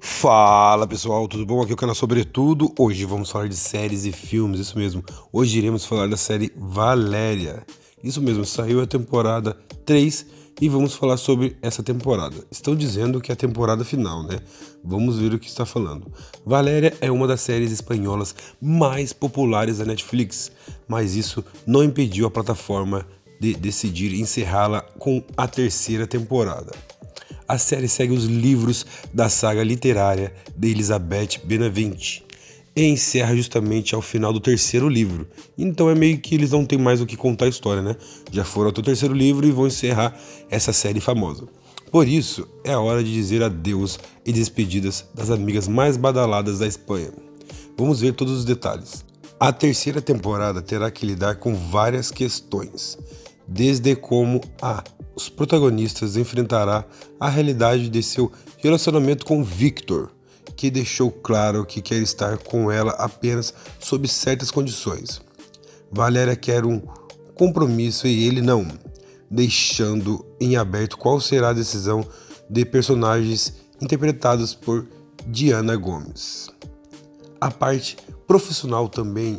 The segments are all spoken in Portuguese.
Fala pessoal, tudo bom? Aqui é o canal Sobretudo. Hoje vamos falar de séries e filmes, isso mesmo. Hoje iremos falar da série Valéria. Isso mesmo, saiu a temporada 3 e vamos falar sobre essa temporada. Estão dizendo que é a temporada final, né? Vamos ver o que está falando. Valéria é uma das séries espanholas mais populares da Netflix, mas isso não impediu a plataforma de decidir encerrá-la com a terceira temporada. A série segue os livros da saga literária de Elizabeth Benavente e encerra justamente ao final do terceiro livro. Então é meio que eles não têm mais o que contar a história, né? Já foram até o terceiro livro e vão encerrar essa série famosa. Por isso, é a hora de dizer adeus e despedidas das amigas mais badaladas da Espanha. Vamos ver todos os detalhes. A terceira temporada terá que lidar com várias questões, desde como os protagonistas enfrentará a realidade de seu relacionamento com Victor, que deixou claro que quer estar com ela apenas sob certas condições. Valéria quer um compromisso e ele não, deixando em aberto qual será a decisão de personagens interpretados por Diana Gomes. A parte profissional também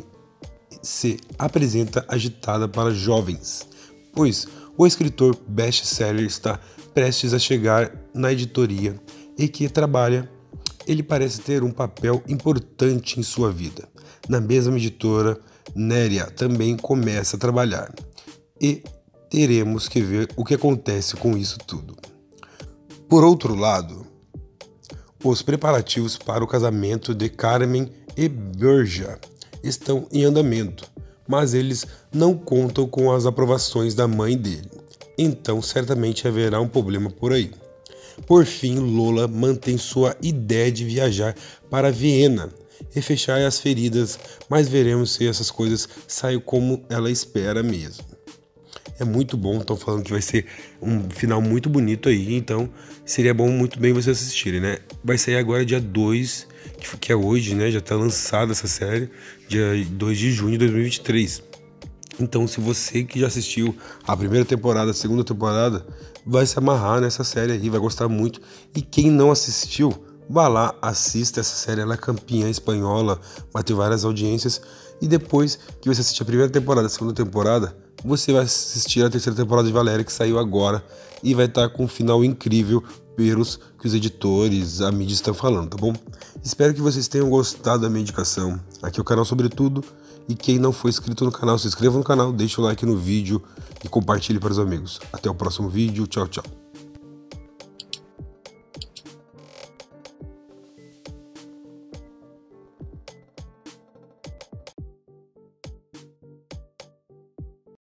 se apresenta agitada para jovens, pois o escritor best-seller está prestes a chegar na editoria e que trabalha. Ele parece ter um papel importante em sua vida. Na mesma editora, Néria também começa a trabalhar e teremos que ver o que acontece com isso tudo. Por outro lado, os preparativos para o casamento de Carmen e Borja estão em andamento, mas eles não contam com as aprovações da mãe dele, então certamente haverá um problema por aí. Por fim, Lola mantém sua ideia de viajar para Viena e fechar as feridas, mas veremos se essas coisas saem como ela espera mesmo. É muito bom, estão falando que vai ser um final muito bonito aí, então seria bom muito bem vocês assistirem, né? Vai sair agora dia 2, que é hoje, né? Já tá lançada essa série, dia 2 de junho de 2023. Então, se você que já assistiu a primeira temporada, a segunda temporada, vai se amarrar nessa série aí, vai gostar muito. E quem não assistiu, vá lá, assista essa série, ela é campeã espanhola, vai ter várias audiências. E depois que você assistir a primeira temporada, a segunda temporada, você vai assistir a terceira temporada de Valéria, que saiu agora, e vai estar com um final incrível pelos que os editores, a mídia estão falando, tá bom? Espero que vocês tenham gostado da minha indicação. Aqui é o canal Sobretudo, e quem não for inscrito no canal, se inscreva no canal, deixa o like no vídeo e compartilhe para os amigos. Até o próximo vídeo, tchau, tchau.